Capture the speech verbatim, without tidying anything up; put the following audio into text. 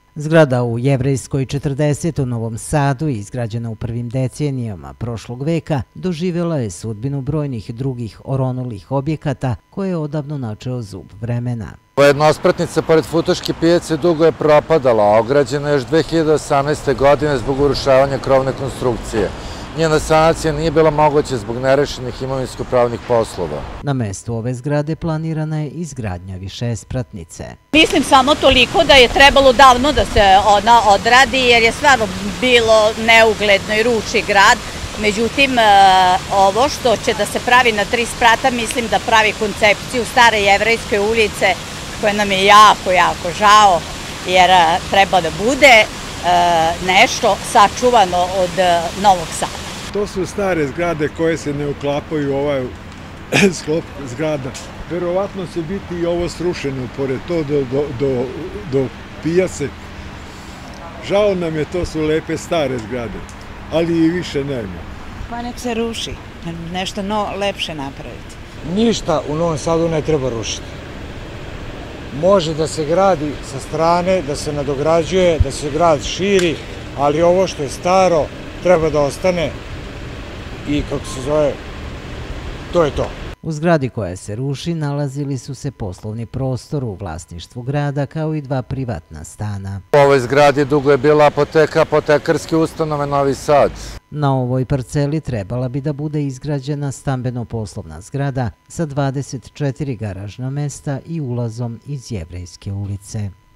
Zgrada u Jevrejskoj četrdeset u Novom Sadu, izgrađena u prvim decenijama prošlog veka, doživjela je sudbinu brojnih drugih oronulih objekata koje je odavno načeo zub vremena. Jednospratnica pored Futoške pijace dugo je propadala, a ograđena je još dve hiljade osamnaeste. godine zbog urušavanja krovne konstrukcije. Njena sanacija nije bila moguća zbog nerešenih imovinsko-pravnih poslova. Na mestu ove zgrade planirana je izgradnja višespratnice. Mislim samo toliko da je trebalo davno da se ona odradi, jer je stvarno bilo neugledno i ruši grad. Međutim, ovo što će da se pravi na tri sprata, mislim da pravi koncepciju stare Jevrejske ulice, koja nam je jako, jako žao, jer treba da bude nešto sačuvano od Novog Sada. To su stare zgrade koje se ne uklapaju u ovaj sklop zgrada. Verovatno će biti i ovo srušeno pored to do, do, do, do pijace. Žao nam je, to su lepe stare zgrade, ali i više nema. Pa nek se ruši, nešto no, lepše napraviti. Ništa u Novom Sadu ne treba rušiti. Može da se gradi sa strane, da se nadograđuje, da se grad širi, ali ovo što je staro treba da ostane i, kako se zove, to je to. U zgradi koja se ruši nalazili su se poslovni prostor u vlasništvu grada kao i dva privatna stana. U ovoj zgradi dugo je bila apoteka, apotekarske ustanove Novi Sad. Na ovoj parceli trebala bi da bude izgrađena stambeno-poslovna zgrada sa dvadeset četiri garažna mesta i ulazom iz Jevrejske ulice.